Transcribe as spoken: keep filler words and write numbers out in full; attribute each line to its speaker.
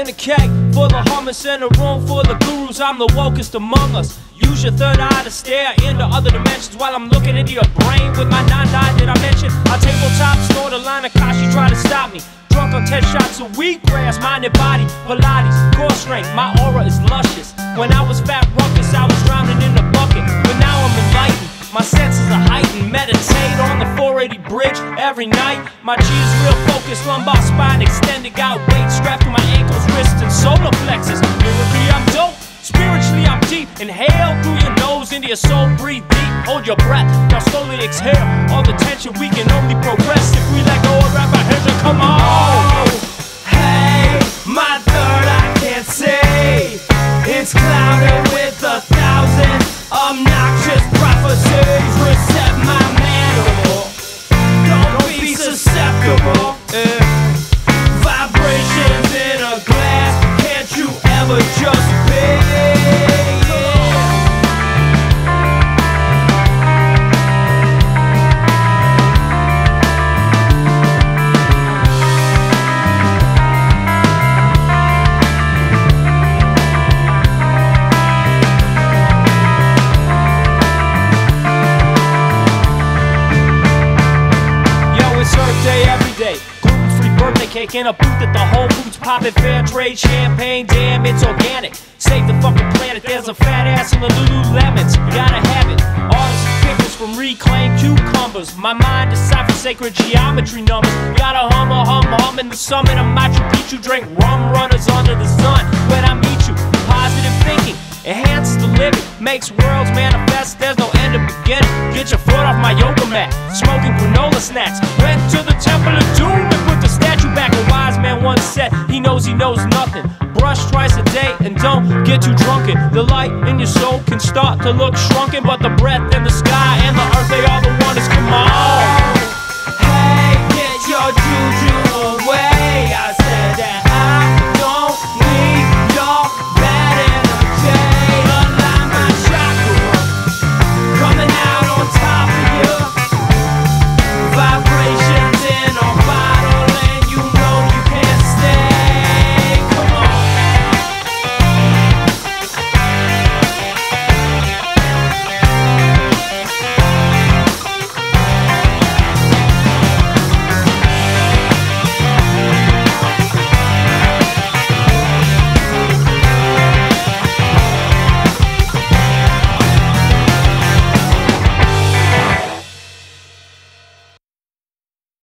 Speaker 1: in a cake full of hummus and a room full of gurus. I'm the wokest among us. Use your third eye to stare into other dimensions while I'm looking into your brain with my non-dot that I mentioned. I tabletop, snort a line of Kashi, try to stop me. Drunk on ten shots of wheatgrass, minded body, Pilates, core strength, my aura is luscious. When I was fat ruckus, I was drowning in a bucket, but now I'm enlightened. My senses are heightened, meditate on the four eighty bridge every night. My G is real focused, lumbar spine extended, got weight strapped to my ankles, wrists, and solar plexus. Lyrically, I'm dope. Spiritually, I'm deep. Inhale through your nose into your soul, breathe deep. Hold your breath, now slowly exhale. All the tension we can only progress if we let go and wrap our heads and come on. Oh, hey, my third I can't see. It's clouded with a thousand obnoxious prophecies. Reset my mandible. Don't be susceptible. Eh. Vibrations in a glass. Can't you ever just be? Birthday cake in a booth at the Whole Foods, poppin' fair trade champagne. Damn, it's organic. Save the fucking planet. There's a fat ass in the Lululemons. Gotta have it. Artists and pickles from reclaimed cucumbers. My mind deciphers sacred geometry numbers. Gotta hum a hum hum in the summit of Machu Picchu. Drink rum runners under the sun. When I meet you, positive thinking enhances the living, makes worlds manifest. There's no end to beginning. Get your foot off my yoga mat. Smoking granola snacks. Went to the temple of doom and put the statue back. A wise man once said he knows he knows nothing. Brush twice a day and don't get too drunken. The light in your soul can start to look shrunken, but the breath in the sky and the earth, they are the wonders. Come on.